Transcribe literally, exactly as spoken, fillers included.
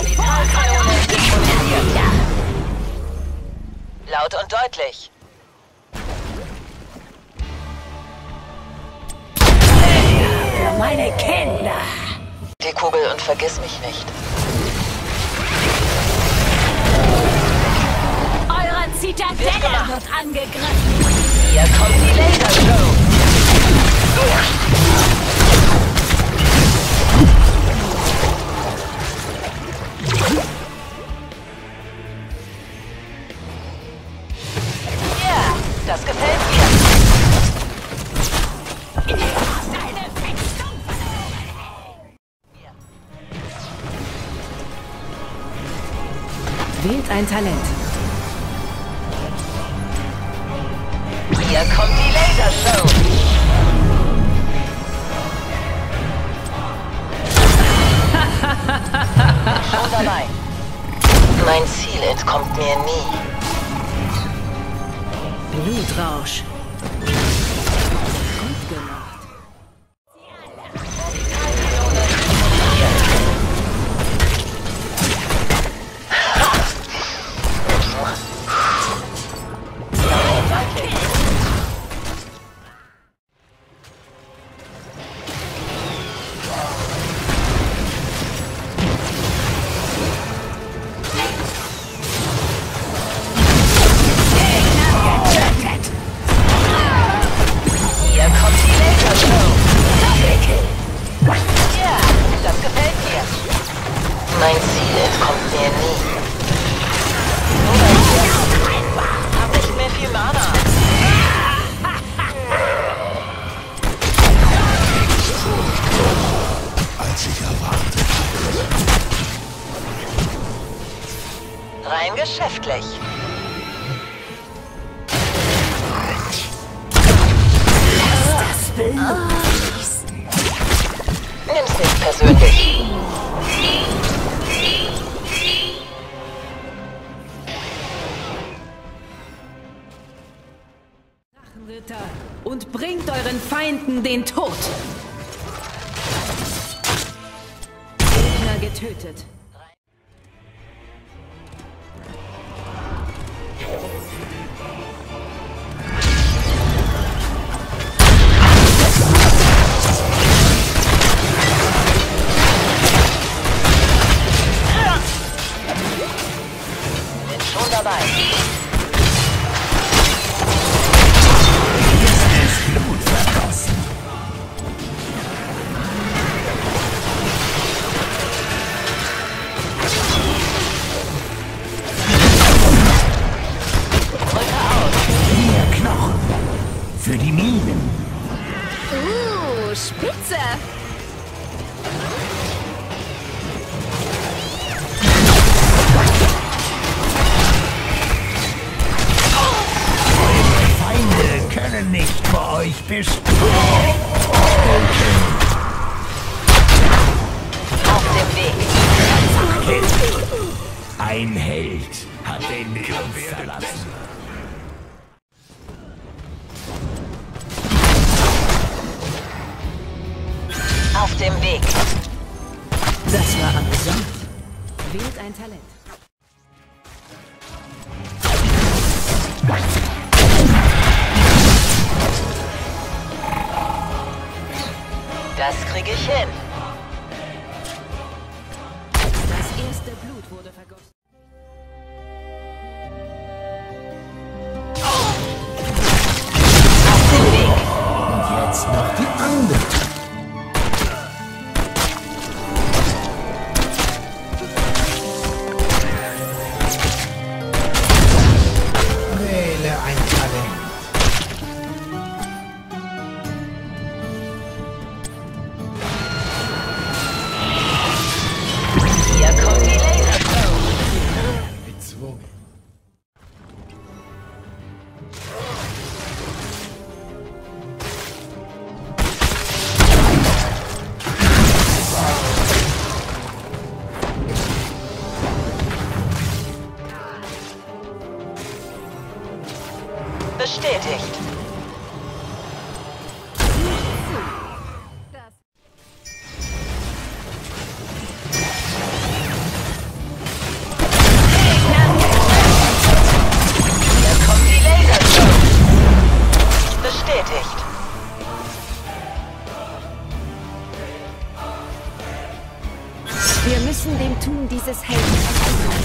Vollkanone dispositioniert. Ja. Laut und deutlich. Für meine Kinder. Die Kugel und vergiss mich nicht. Euer Zitadelle wird angegriffen. Hier kommt die Lasershow. Ja, das gefällt mir. Wählt ein Talent. Hier kommt die Lasershow. Schon dabei. Mein Ziel entkommt mir nie. Blutrausch. Gut gemacht. Mein Ziel entkommt mir nie. Hab nicht mehr viel Mana. Als ich erwartet habe. Rein geschäftlich. Lass das Blut fließen. Nimm's nicht persönlich. Ritter, und bringt euren Feinden den Tod. Gegner getötet. Bin schon dabei. Für die Minen. Uh, spitze. Eure Feinde können nicht vor euch bestehen. Auf dem Weg. Ein Held hat den Kampf verlassen. Auf dem Weg. Das war amüsant. Wählt ein Talent. Das kriege ich hin. Das erste Blut wurde vergossen. Auf dem Weg. Und jetzt noch die andere. Wähle ein Talent. Hier kommt die Lasershow. Bezwungen. Bestätigt. müssen dem Tun dieses Helden entkommen.